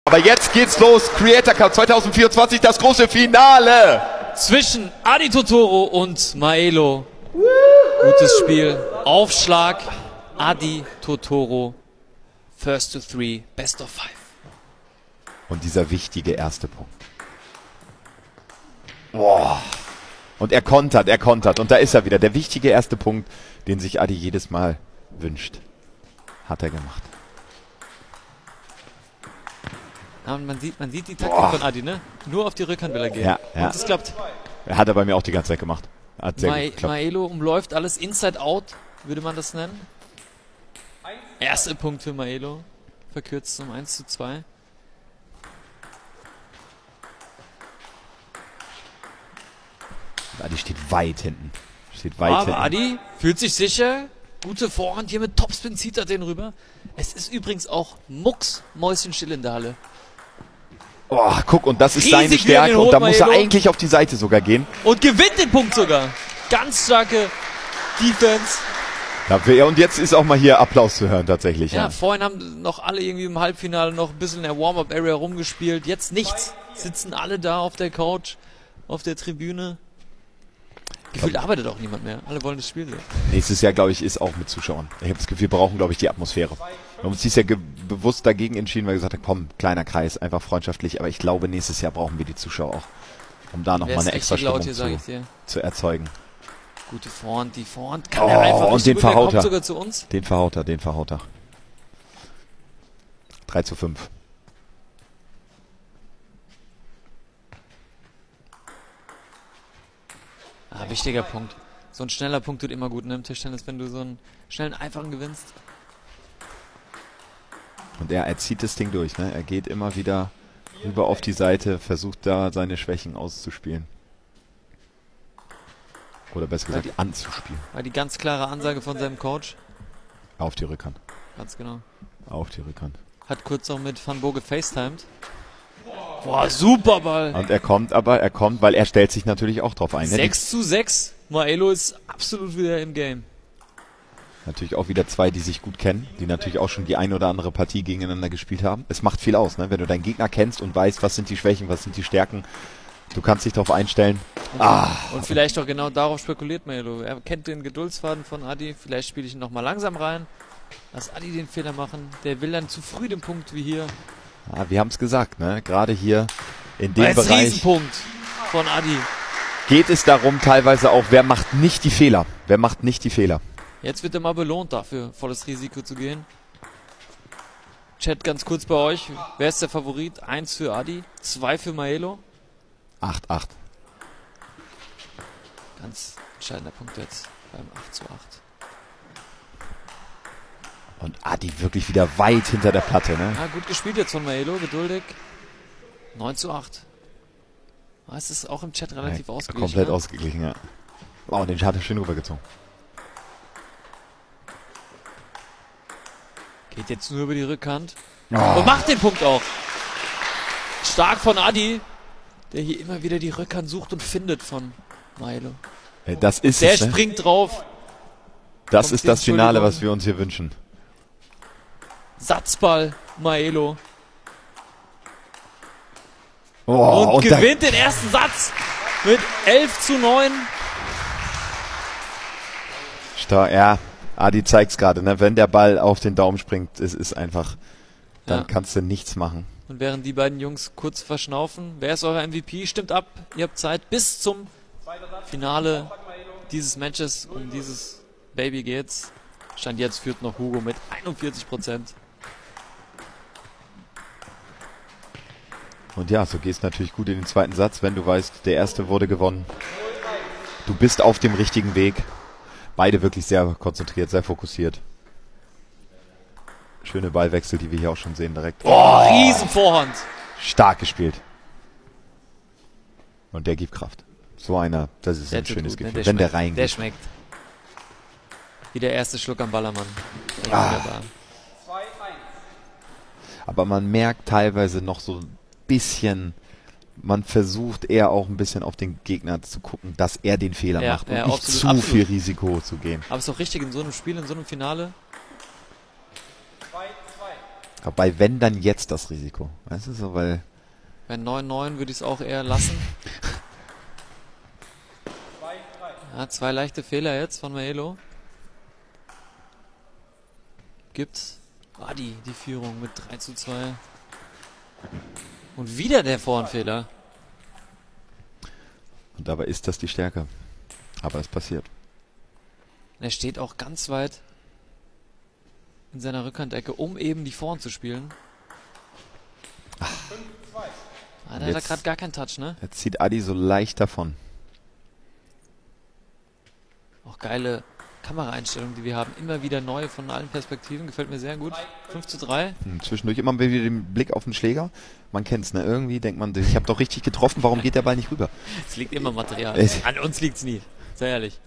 Aber jetzt geht's los. Creator Cup 2024, das große Finale. Zwischen Adi Totoro und Maelo. Gutes Spiel. Aufschlag. Adi Totoro. First to three. Best of five. Und dieser wichtige erste Punkt. Boah. Und er kontert. Und da ist er wieder. Der wichtige erste Punkt, den sich Adi jedes Mal wünscht. Hat er gemacht. Ja, und man sieht die Taktik von Adi, ne? Nur auf die Rückhand will er gehen. Ja. Und es klappt. Er hat er bei mir auch die ganze Zeit gemacht. Hat sehr gut geklappt. Maelo umläuft alles inside out, würde man das nennen. Erster Punkt für Maelo. Verkürzt zum 1:2. Adi steht weit hinten. Aber Adi fühlt sich sicher. Gute Vorhand hier mit Topspin, zieht er den rüber. Es ist übrigens auch mucksmäuschenstill in der Halle. Oh, guck, und das ist Riesig seine Stärke. Und da muss er Maelo. eigentlich auf die Seite sogar gehen. Und gewinnt den Punkt sogar. Ganz starke Defense. Und jetzt ist auch mal hier Applaus zu hören tatsächlich. Ja, vorhin haben noch alle irgendwie im Halbfinale noch ein bisschen in der Warm-Up-Area rumgespielt. Jetzt nichts. Sitzen alle da auf der Couch, auf der Tribüne. Gefühlt arbeitet auch niemand mehr. Alle wollen das Spiel sehen. Nächstes Jahr, glaube ich, ist auch mit Zuschauern. Ich habe das Gefühl, wir brauchen, glaube ich, die Atmosphäre. Wir haben uns dieses Jahr bewusst dagegen entschieden, weil wir gesagt haben, komm, kleiner Kreis, einfach freundschaftlich. Aber ich glaube, nächstes Jahr brauchen wir die Zuschauer auch, um da nochmal eine extra Stimmung zu erzeugen. Gute Vorhand, die Vorhand kann er einfach und den gut, der verhaut kommt sogar zu uns. Den verhaut er. 3:5. Wichtiger Punkt. So ein schneller Punkt tut immer gut, ne, im Tischtennis, wenn du so einen schnellen, einfachen gewinnst. Und er zieht das Ding durch, ne? Er geht immer wieder rüber auf die Seite, versucht da seine Schwächen auszuspielen. Oder besser gesagt, anzuspielen. War die ganz klare Ansage von seinem Coach. Auf die Rückhand. Ganz genau. Auf die Rückhand. Hat kurz noch mit Van Boge gefacetimed. Boah, super Ball. Und er kommt, weil er stellt sich natürlich auch drauf ein. 6:6. Maelo ist absolut wieder im Game. Natürlich auch wieder zwei, die sich gut kennen, die natürlich auch schon die ein oder andere Partie gegeneinander gespielt haben. Es macht viel aus, ne? Wenn du deinen Gegner kennst und weißt, was sind die Schwächen, was sind die Stärken. Du kannst dich darauf einstellen. Und vielleicht auch genau darauf spekuliert Maelo. Er kennt den Geduldsfaden von Adi. Vielleicht spiele ich ihn nochmal langsam rein. Lass Adi den Fehler machen. Der will dann zu früh den Punkt wie hier. Wir haben es gesagt, ne? Gerade hier in dem Bereich. Riesenpunkt von Adi. Geht es darum teilweise auch, wer macht nicht die Fehler? Wer macht nicht die Fehler? Jetzt wird er mal belohnt dafür, volles Risiko zu gehen. Chat ganz kurz bei euch. Wer ist der Favorit? 1 für Adi, 2 für Maelo. 8:8. Ganz entscheidender Punkt jetzt beim 8:8. Und Adi wirklich wieder weit hinter der Platte, ne? Ja, gut gespielt jetzt von Maelo, geduldig. 9:8. Es ist auch im Chat relativ ausgeglichen. Komplett ausgeglichen, ja. Oh, den hat er schön rübergezogen. Geht jetzt nur über die Rückhand. Und macht den Punkt auch. Stark von Adi, der hier immer wieder die Rückhand sucht und findet von Maelo. Das ist der es, ne? springt drauf. Das ist das Finale, was wir uns hier wünschen. Satzball, Maelo. Und gewinnt den ersten Satz mit 11:9. Ja, Adi zeigt's gerade, ne? Wenn der Ball auf den Daumen springt, es ist einfach, dann kannst du nichts machen. Und während die beiden Jungs kurz verschnaufen, wer ist euer MVP? Stimmt ab, ihr habt Zeit bis zum Finale dieses Matches. Um dieses Baby geht's. Stand jetzt führt noch Hugo mit 41%. Und ja, so gehst natürlich gut in den zweiten Satz, wenn du weißt, der erste wurde gewonnen. Du bist auf dem richtigen Weg. Beide wirklich sehr konzentriert, sehr fokussiert. Schöne Ballwechsel, die wir hier auch schon sehen direkt. Riesen Vorhand. Stark gespielt. Und der gibt Kraft. So einer, das ist ein schönes Gefühl, wenn der reingeht. Der schmeckt. Wie der erste Schluck am Ballermann. Aber man merkt teilweise noch so ein bisschen, man versucht eher auch ein bisschen auf den Gegner zu gucken, dass er den Fehler macht und nicht zu viel Risiko zu gehen. Aber ist doch richtig in so einem Spiel, in so einem Finale. Bei wenn, dann jetzt das Risiko. Weißt du, so, weil... Bei 9-9 würde ich es auch eher lassen. Ja, 2 leichte Fehler jetzt von Maelo. Gibt Adi die Führung mit 3:2. Und wieder der Vorhandfehler. Und dabei ist das die Stärke. Aber es passiert. Er steht auch ganz weit in seiner Rückhandecke, um eben die Vorhand zu spielen. Da hat er gerade gar keinen Touch, ne? Jetzt zieht Adi so leicht davon. Auch geile Kameraeinstellungen, die wir haben. Immer wieder neu von allen Perspektiven. Gefällt mir sehr gut. 5:3. Zwischendurch immer wieder den Blick auf den Schläger. Man kennt's, ne? Irgendwie denkt man, ich habe doch richtig getroffen, warum geht der Ball nicht rüber? Es liegt immer Material. An uns liegt's nie. Sehr ehrlich.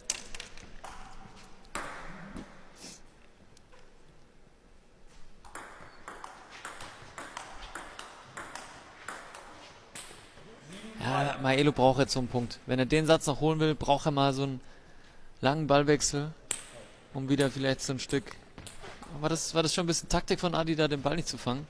Ja, Maelo braucht jetzt so einen Punkt. Wenn er den Satz noch holen will, braucht er mal so einen langen Ballwechsel, um wieder vielleicht so ein Stück... War das schon ein bisschen Taktik von Adi, da den Ball nicht zu fangen?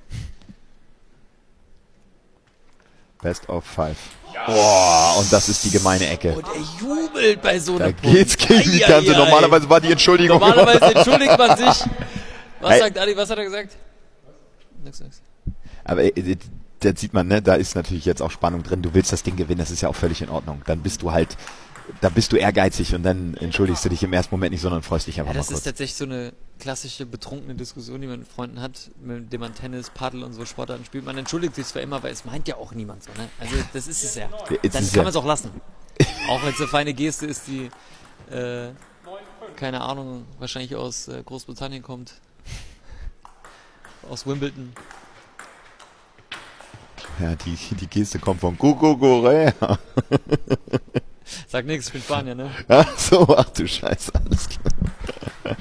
Best of 5. Boah, und das ist die gemeine Ecke. Und er jubelt bei so einem Punkt. Da geht's gegen die Kante. Normalerweise war die Entschuldigung. Normalerweise entschuldigt man sich. Was sagt Adi? Was hat er gesagt? Nix. Aber da sieht man, ne, da ist natürlich jetzt auch Spannung drin. Du willst das Ding gewinnen, das ist ja auch völlig in Ordnung. Dann bist du halt, da bist du ehrgeizig und dann entschuldigst du dich im ersten Moment nicht, sondern freust dich einfach mal kurz. Das ist tatsächlich so eine klassische betrunkene Diskussion, die man mit Freunden hat, mit dem man Tennis, Paddel und so Sportarten spielt. Man entschuldigt sich zwar immer, weil es meint ja auch niemand so, ne? Also das ist es ja. Dann kann man es auch lassen. Auch wenn es eine feine Geste ist, die, keine Ahnung, wahrscheinlich aus Großbritannien kommt. Aus Wimbledon. Ja, die Geste kommt von Kukukurea. Sag nichts, ich bin Spanier, ne? Ach so, ach du Scheiße, alles klar.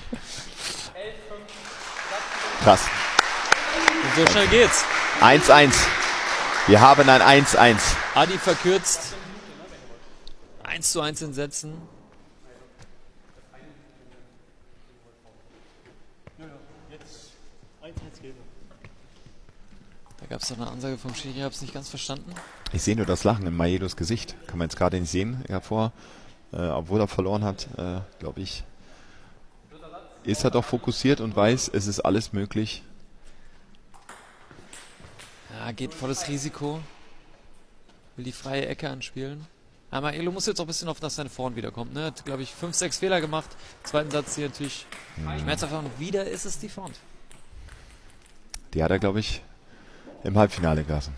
Krass. Und so schnell geht's. 1:1. Wir haben ein 1:1. Adi verkürzt. 1:1 in Sätzen. Da gab es doch eine Ansage vom Schiri, ich habe es nicht ganz verstanden. Ich sehe nur das Lachen in Maelos Gesicht. Kann man jetzt gerade nicht sehen. Obwohl er verloren hat, glaube ich, ist er doch fokussiert und weiß, es ist alles möglich. Ja, geht volles Risiko. Will die freie Ecke anspielen. Aber Maelo muss jetzt auch ein bisschen hoffen, dass seine Vorhand wiederkommt. Ne? Hat, glaube ich, 5, 6 Fehler gemacht. Zweiten Satz hier natürlich schmerzhaft. Und wieder ist es die Vorhand. Die hat er, glaube ich, im Halbfinale gelassen.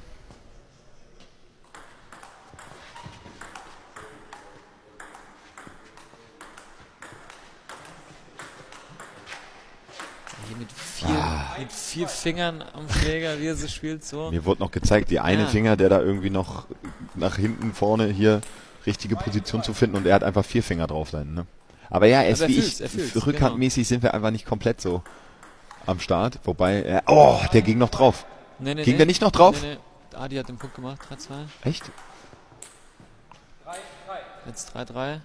Hier mit 4 Fingern am Schläger, wie er sie spielt, so. Mir wurde noch gezeigt, die eine Finger, der da irgendwie noch nach hinten vorne hier richtige Position zu finden und er hat einfach 4 Finger drauf sein, ne? Aber ja, er ist wie ich, rückhandmäßig sind wir einfach nicht komplett so am Start, wobei, der ging noch drauf. Ging der nicht noch drauf? Nee. Adi hat den Punkt gemacht, 3:2. Echt? 3:3. Jetzt 3:3.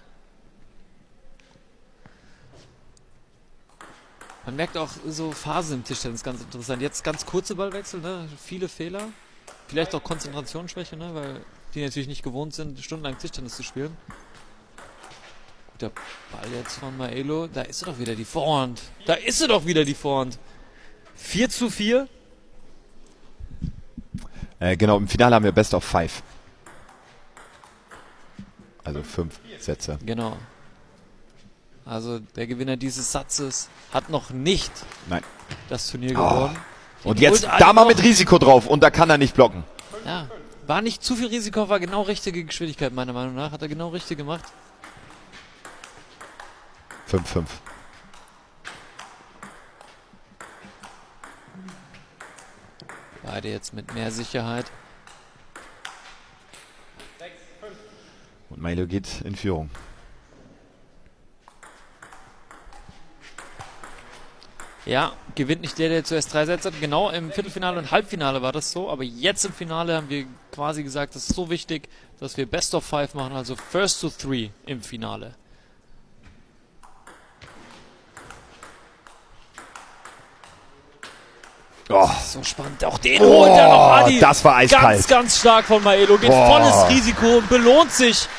Man merkt auch so Phasen im Tischtennis, ganz interessant. Jetzt ganz kurze Ballwechsel, ne? Viele Fehler. Vielleicht auch Konzentrationsschwäche, ne? Weil die natürlich nicht gewohnt sind, stundenlang Tischtennis zu spielen. Der Ball jetzt von Maelo, da ist sie doch wieder die Vorhand. 4:4. Genau, im Finale haben wir Best of 5. Also 5 Sätze. Genau. Also der Gewinner dieses Satzes hat noch nicht das Turnier gewonnen. Und jetzt da mal mit Risiko drauf und da kann er nicht blocken. Ja, war nicht zu viel Risiko, war genau richtige Geschwindigkeit meiner Meinung nach. Hat er genau richtig gemacht. 5:5. Beide jetzt mit mehr Sicherheit. Und Maelo geht in Führung. Ja, gewinnt nicht der zuerst 3 Sätze hat. Genau im Viertelfinale und Halbfinale war das so. Aber jetzt im Finale haben wir quasi gesagt, das ist so wichtig, dass wir Best of 5 machen. Also First to 3 im Finale. Oh. So spannend. Auch den holt er noch, Adi. Das war eiskalt. Ganz, ganz stark von Maelo. Geht volles Risiko und belohnt sich.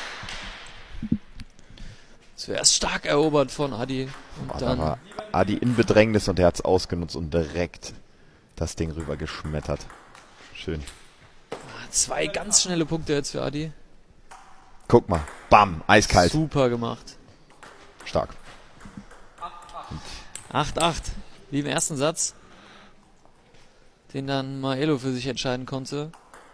Zuerst stark erobert von Adi. Und dann war Adi in Bedrängnis und er hat es ausgenutzt und direkt das Ding rüber geschmettert. Schön. 2 ganz schnelle Punkte jetzt für Adi. Guck mal. Bam. Eiskalt. Super gemacht. Stark. 8-8. Wie im ersten Satz. Den dann Maelo für sich entscheiden konnte.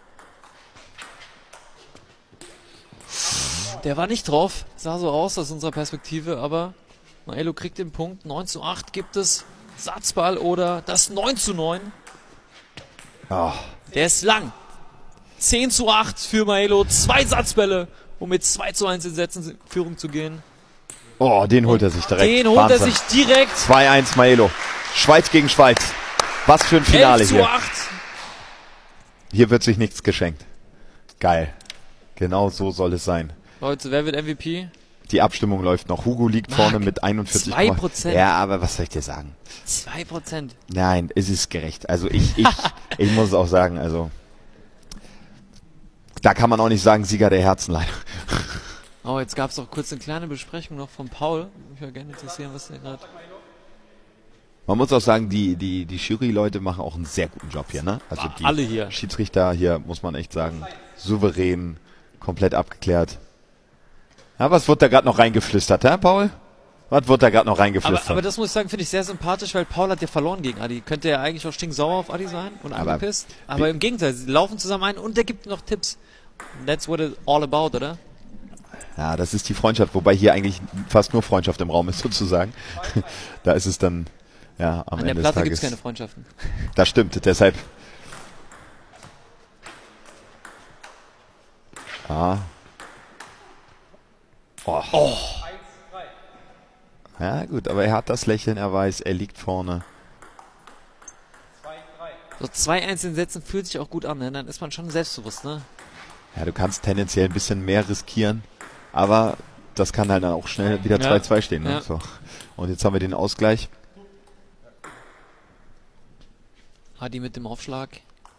Der war nicht drauf. Sah so aus aus unserer Perspektive, aber Maelo kriegt den Punkt. 9:8 gibt es Satzball oder das 9:9. Oh. Der ist lang. 10:8 für Maelo. 2 Satzbälle, um mit 2:1 in Sätzen in Führung zu gehen. Oh, den holt er sich direkt. Den holt er sich direkt. 2-1 Maelo. Schweiz gegen Schweiz. Was für ein Finale hier. 11:8. Hier wird sich nichts geschenkt. Geil. Genau so soll es sein. Leute, wer wird MVP? Die Abstimmung läuft noch. Hugo liegt vorne mit 41. 2%. Ja, aber was soll ich dir sagen? 2%. Nein, es ist gerecht. Also ich muss es auch sagen, also da kann man auch nicht sagen, Sieger der Herzen leider. Oh, jetzt gab es auch kurz eine kleine Besprechung noch von Paul. Mich würde gerne interessieren, was der gerade... Man muss auch sagen, die Jury-Leute machen auch einen sehr guten Job hier, ne? Also die alle hier. Schiedsrichter hier, muss man echt sagen, souverän, komplett abgeklärt. Ja, was wurde da gerade noch reingeflüstert, hä, Paul? Was wurde da gerade noch reingeflüstert? Aber das muss ich sagen, finde ich sehr sympathisch, weil Paul hat ja verloren gegen Adi. Könnte ja eigentlich auch stinksauer auf Adi sein und angepisst. Aber im Gegenteil, sie laufen zusammen ein und der gibt noch Tipps. That's what it's all about, oder? Ja, das ist die Freundschaft, wobei hier eigentlich fast nur Freundschaft im Raum ist, sozusagen. Da ist es dann, ja, am Ende des Tages. An der Platte gibt es keine Freundschaften. Das stimmt, deshalb. Ah. Oh. Ja, gut, aber er hat das Lächeln, er weiß, er liegt vorne. So 2-1 in Sätzen fühlt sich auch gut an, ne? Dann ist man schon selbstbewusst, ne? Ja, du kannst tendenziell ein bisschen mehr riskieren, aber das kann halt dann auch schnell wieder 2-2 stehen. Ne? Ja. So. Und jetzt haben wir den Ausgleich. Adi mit dem Aufschlag.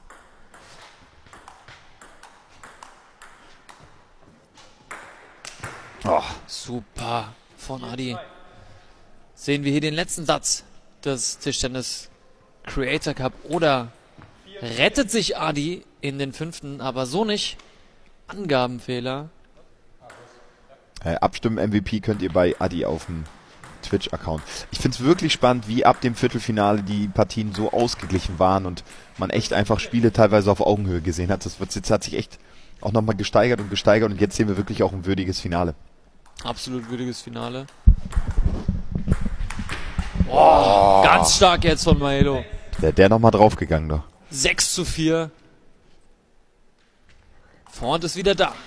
Oh. Super von Adi. Sehen wir hier den letzten Satz des Tischtennis Creator Cup oder rettet sich Adi in den 5., aber so nicht. Angabenfehler. Abstimmen-MVP könnt ihr bei Adi auf dem Twitch-Account. Ich finde es wirklich spannend, wie ab dem Viertelfinale die Partien so ausgeglichen waren und man echt einfach Spiele teilweise auf Augenhöhe gesehen hat. Jetzt hat sich echt auch nochmal gesteigert und jetzt sehen wir wirklich auch ein würdiges Finale. Absolut würdiges Finale. Oh, ganz stark jetzt von Maelo. Der nochmal draufgegangen da. 6:4. Front ist wieder da.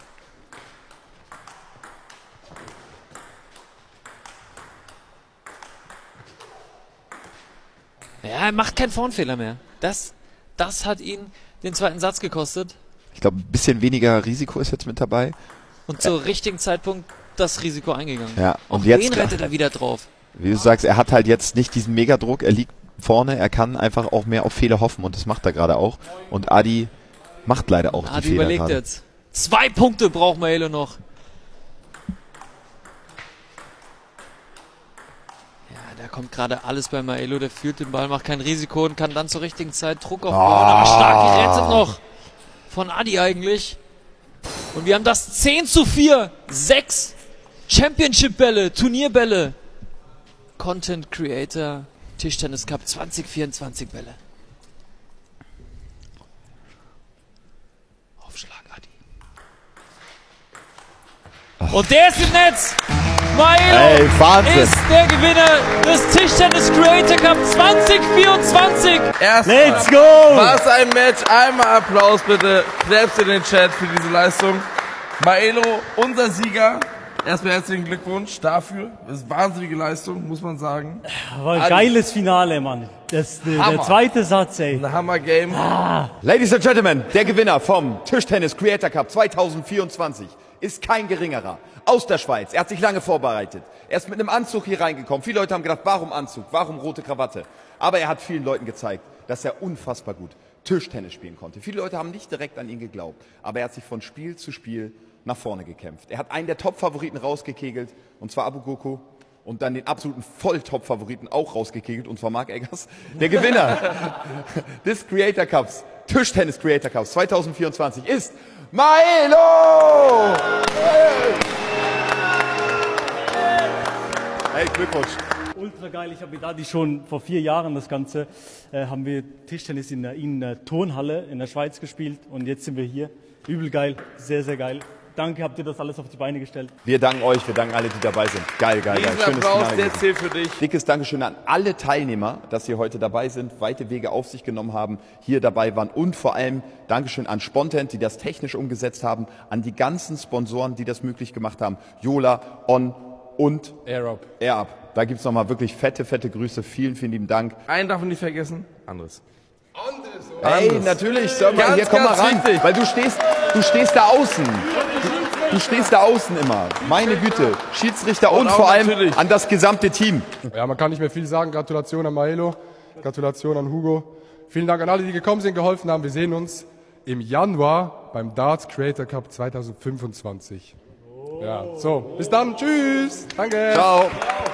Ja, er macht keinen Formfehler mehr. Das hat ihn den zweiten Satz gekostet. Ich glaube, ein bisschen weniger Risiko ist jetzt mit dabei. Und zum richtigen Zeitpunkt das Risiko eingegangen. Ja, und auch jetzt den rettet er wieder drauf. Wie du sagst, er hat halt jetzt nicht diesen Megadruck, er liegt vorne, er kann einfach auch mehr auf Fehler hoffen und das macht er gerade auch. Und Adi macht leider auch die Fehler überlegt gerade. Jetzt. 2 Punkte braucht Maelo noch. Ja, da kommt gerade alles bei Maelo, der fühlt den Ball, macht kein Risiko und kann dann zur richtigen Zeit Druck aufbauen. Aber stark gerettet noch von Adi eigentlich. Und wir haben das 10:4. 6 Championship-Bälle, Turnierbälle. Content Creator Tischtennis Cup 2024 Bälle. Aufschlag, Adi. Und der ist im Netz. Maelo ist der Gewinner des Tischtennis Creator Cup 2024. Let's go! Was ein Match. Einmal Applaus bitte. Claps in den Chat für diese Leistung. Maelo, unser Sieger. Erstmal herzlichen Glückwunsch dafür. Das ist eine wahnsinnige Leistung, muss man sagen. War ein geiles Finale, Mann. Der zweite Satz, ey. Ein Hammer-Game. Ladies and Gentlemen, der Gewinner vom Tischtennis Creator Cup 2024 ist kein geringerer. Aus der Schweiz. Er hat sich lange vorbereitet. Er ist mit einem Anzug hier reingekommen. Viele Leute haben gedacht, warum Anzug? Warum rote Krawatte? Aber er hat vielen Leuten gezeigt, dass er unfassbar gut Tischtennis spielen konnte. Viele Leute haben nicht direkt an ihn geglaubt, aber er hat sich von Spiel zu Spiel nach vorne gekämpft. Er hat einen der Top-Favoriten rausgekegelt, und zwar Abu Goko, und dann den absoluten Voll-Top-Favoriten auch rausgekegelt, und zwar Marc Eggers. Der Gewinner des Creator Cups, Tischtennis Creator Cups 2024 ist Maelo! Hey, Glückwunsch. Ultra geil, ich habe mit Adi schon vor 4 Jahren das Ganze, haben wir Tischtennis in der Turnhalle in der Schweiz gespielt und jetzt sind wir hier. Übel geil, sehr, sehr geil. Danke, habt ihr das alles auf die Beine gestellt. Wir danken euch, wir danken alle, die dabei sind. Geil, geil, geil. Schönes Applaus, der zählt für dich. Dickes Dankeschön an alle Teilnehmer, dass sie heute dabei sind, weite Wege auf sich genommen haben, hier dabei waren, und vor allem Dankeschön an Spontent, die das technisch umgesetzt haben, an die ganzen Sponsoren, die das möglich gemacht haben. Jola, On und AirUp. Da gibt's nochmal wirklich fette, fette Grüße. Vielen, vielen lieben Dank. Einen darf man nicht vergessen. Andres. Hey, natürlich, sag mal, Ganz, hier komm mal ganz ran, wichtig. weil du stehst da außen. Du stehst da außen immer. Meine Güte. Schiedsrichter und auch vor allem natürlich an das gesamte Team. Ja, man kann nicht mehr viel sagen. Gratulation an Maelo, Gratulation an Hugo. Vielen Dank an alle, die gekommen sind, geholfen haben. Wir sehen uns im Januar beim Darts Creator Cup 2025. Ja, so, bis dann, tschüss, danke. Ciao.